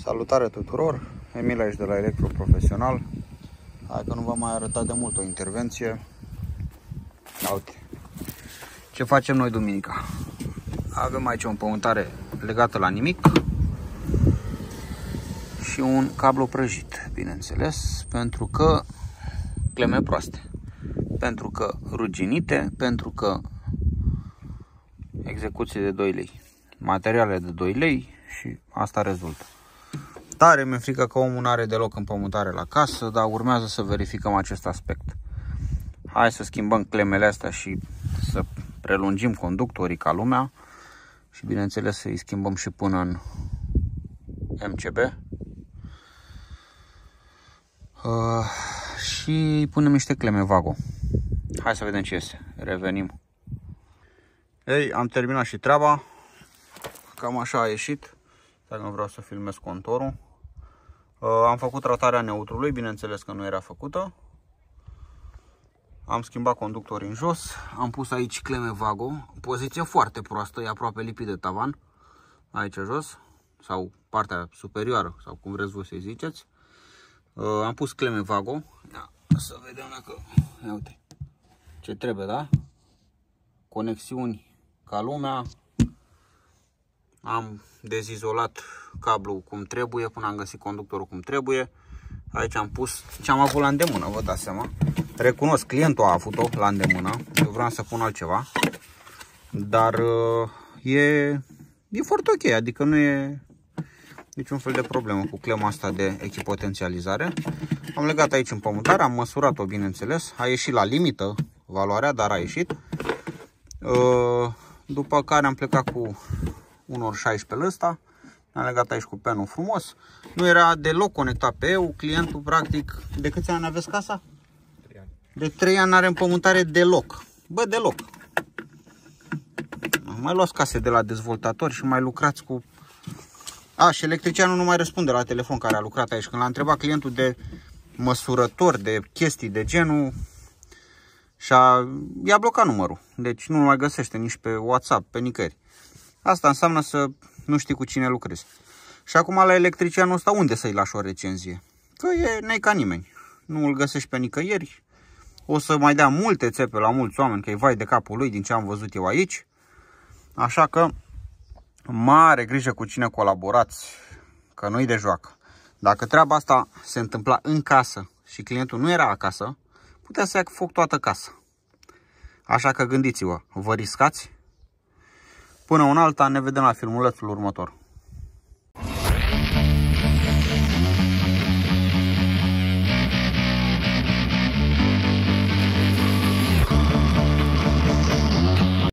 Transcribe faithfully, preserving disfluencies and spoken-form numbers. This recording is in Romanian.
Salutare tuturor, Emil aici de la Electro Profesional. Hai că nu v-am mai arătat de mult o intervenție. Uite ce facem noi duminica. Avem aici o împământare legată la nimic și un cablu prăjit, bineînțeles, pentru că cleme proaste, pentru că ruginite, pentru că execuție de doi lei, materiale de doi lei și asta rezultă. Tare mi-e frică că omul nu are deloc împământare la casă, dar urmează să verificăm acest aspect. Hai să schimbăm clemele astea și să prelungim conductorii ca lumea și bineînțeles să îi schimbăm și până în M C B. Uh, și punem niște cleme Vago. Hai să vedem ce iese. Revenim. Ei, am terminat și treaba. Cam așa a ieșit. Dacă nu vreau să filmez contorul. Uh, am făcut tratarea neutrului, bineînțeles că nu era făcută. Am schimbat conductorii în jos. Am pus aici cleme Vago. Poziție foarte proastă, e aproape lipit de tavan. Aici jos. Sau partea superioară, sau cum vreți voi să-i ziceți. Uh, am pus cleme Vago. Ia, să vedem dacă... Ia uite. Ce trebuie, da? Conexiuni ca lumea. Am dezizolat cablul cum trebuie, până am găsit conductorul cum trebuie. Aici am pus ce am avut la îndemână, vă dați seama. Recunosc, clientul a avut-o la îndemână. Eu vreau să pun altceva. Dar e, e foarte ok, adică nu e niciun fel de problemă cu clema asta de echipotențializare. Am legat aici împământarea, am măsurat-o, bineînțeles. A ieșit la limită valoarea, dar a ieșit. După care am plecat cu unu ori șaisprezece ăsta. Am legat aici cu penul frumos. Nu era deloc conectat pe eu. Clientul practic, de câți ani aveți casa? trei ani. De trei ani n-are împământare deloc. Bă, deloc. Mai luați case de la dezvoltatori și mai lucrați cu... A, și electricianul nu mai răspunde la telefon care a lucrat aici. Când l-a întrebat clientul de măsurători, de chestii de genul, și-a i-a blocat numărul. Deci nu mai găsește nici pe WhatsApp, pe nicăieri. Asta înseamnă să nu știi cu cine lucrezi. Și acum la electricianul ăsta unde să-i lași o recenzie? Că e n-ai ca nimeni. Nu îl găsești pe nicăieri. O să mai dea multe țepe la mulți oameni că e vai de capul lui din ce am văzut eu aici. Așa că mare grijă cu cine colaborați, că nu-i de joacă. Dacă treaba asta se întâmpla în casă și clientul nu era acasă, putea să ia foc toată casa. Așa că gândiți-vă, vă riscați? Până una alta, ne vedem la filmulețul următor.